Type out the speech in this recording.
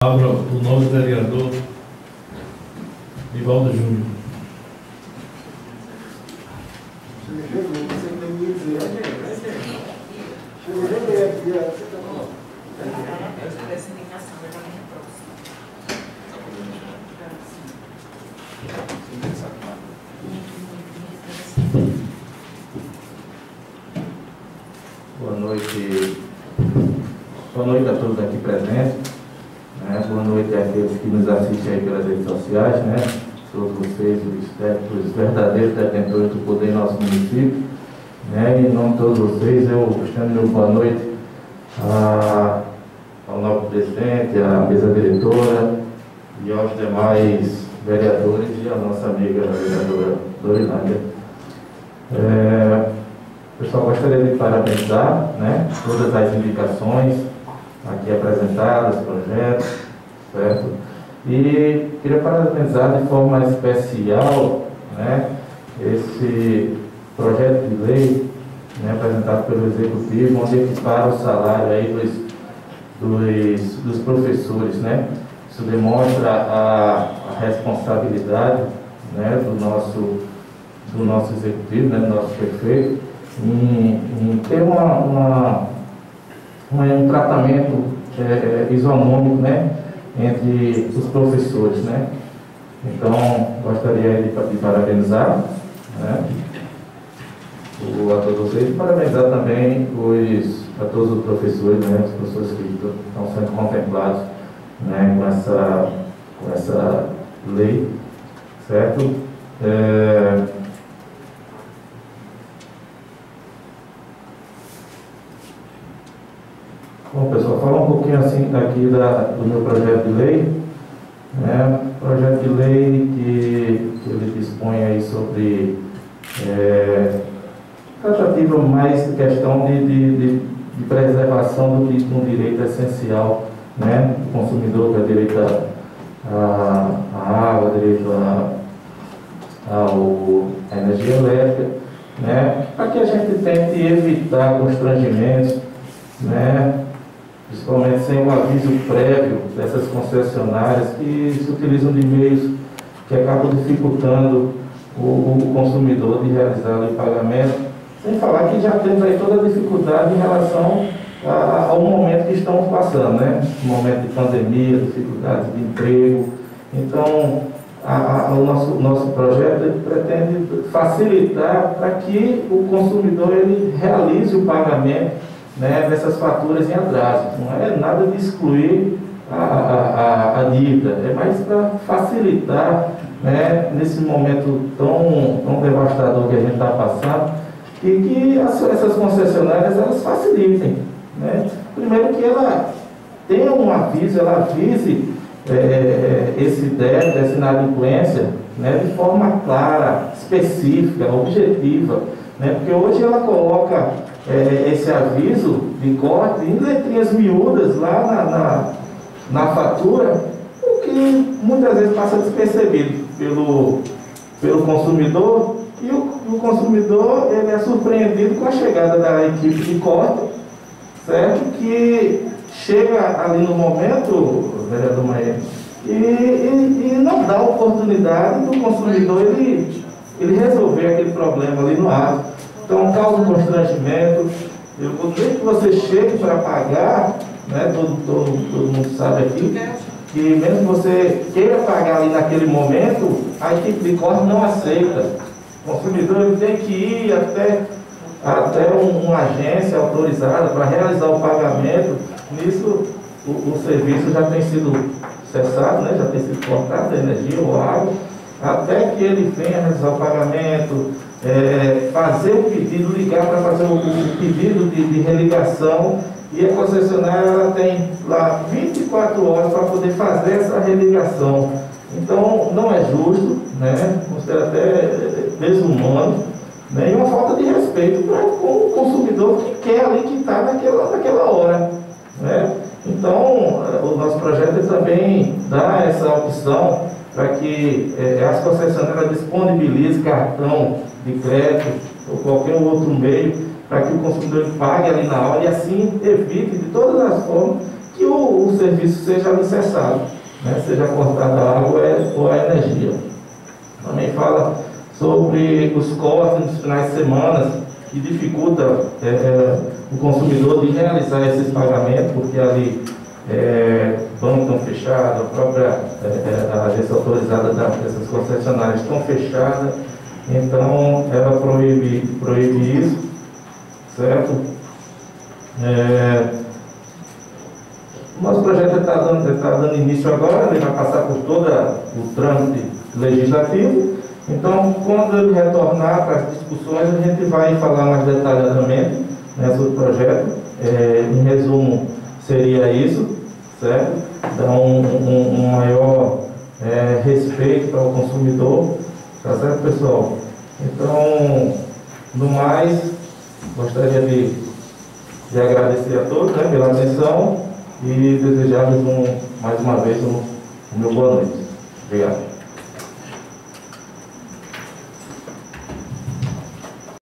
Palavra o novo vereador Nivaldo Júnior. Boa noite a todos aqui presentes, né? Boa noite àqueles que nos assistem aí pelas redes sociais, né? Todos vocês, os verdadeiros detentores do poder em nosso município, né? Em nome de todos vocês, eu estendo meu boa noite ao novo presidente, à mesa diretora e aos demais vereadores e à nossa amiga a vereadora Dorilândia. Pessoal, gostaria de parabenizar, né, todas as indicações aqui apresentadas, projetos, certo? E queria parabenizar de forma especial, né, esse projeto de lei, né, apresentado pelo Executivo, onde equipara o salário aí dos professores, né? Isso demonstra a responsabilidade, né, do nosso Executivo, né, do nosso prefeito, em ter um tratamento isonômico, né, entre os professores, né? Então, gostaria de parabenizar, né, a todos vocês e parabenizar também a todos os professores, né, os professores que estão sendo contemplados, né, com essa lei, certo? Bom, pessoal, falar um pouquinho assim aqui do meu projeto de lei, né? Projeto de lei que ele dispõe aí sobre tratativa mais de questão de preservação de um direito essencial, né? O consumidor que é direito à água, direito à energia elétrica, né? Para que a gente tente evitar constrangimentos, né? Principalmente sem o aviso prévio dessas concessionárias que se utilizam de meios que acabam dificultando o consumidor de realizar o pagamento, sem falar que já temos aí toda a dificuldade em relação ao momento que estamos passando, né? Momento de pandemia, dificuldades de emprego. Então, o nosso projeto pretende facilitar para que o consumidor ele realize o pagamento, né, dessas faturas em atraso. Não é nada de excluir a dívida, é mais para facilitar, né, nesse momento tão devastador que a gente está passando, e que essas concessionárias elas facilitem, né? Primeiro que ela tenha um aviso, ela avise esse débito, essa inadimplência, né, de forma clara, específica, objetiva, né? Porque hoje ela coloca esse aviso de corte em letrinhas miúdas lá na fatura, o que muitas vezes passa despercebido pelo consumidor, e o consumidor ele é surpreendido com a chegada da equipe de corte, certo? Que chega ali no momento, vereador Maia, e não dá oportunidade do consumidor ele resolver aquele problema ali no ato. Então, causa um constrangimento. Eu vou dizer que você chegue para pagar, né? Todo mundo sabe aqui, que mesmo que você queira pagar ali naquele momento, a equipe de corte não aceita. O consumidor ele tem que ir até uma agência autorizada para realizar o pagamento. Nisso, o serviço já tem sido cessado, né? Já tem sido cortado a energia ou água, até que ele venha realizar o pagamento, fazer o pedido, ligar para fazer o pedido de religação, e a concessionária ela tem lá 24 horas para poder fazer essa religação. Então, não é justo, né? Considero até desumano, né? E uma falta de respeito com o consumidor que quer ali quitar naquela hora, né? Então, o nosso projeto também dá essa opção para que as concessionárias disponibilizem cartão de crédito ou qualquer outro meio para que o consumidor pague ali na hora e assim evite de todas as formas que o serviço seja alicerçado, né? Seja cortada a água ou a energia. Também fala sobre os cortes nos finais de semana, que dificulta o consumidor de realizar esses pagamentos, porque ali bancos estão fechados, a própria agência autorizada dessas concessionárias estão fechadas, então ela proíbe isso, certo? Nosso projeto está dando início agora, ele vai passar por todo o trâmite legislativo. Então, quando ele retornar para as discussões, a gente vai falar mais detalhadamente, né, sobre o projeto. Em resumo, seria isso, certo? Dar um maior respeito para o consumidor, tá certo, pessoal? Então, no mais, gostaria de agradecer a todos, né, pela atenção e desejar-lhes mais uma vez uma boa noite. Obrigado.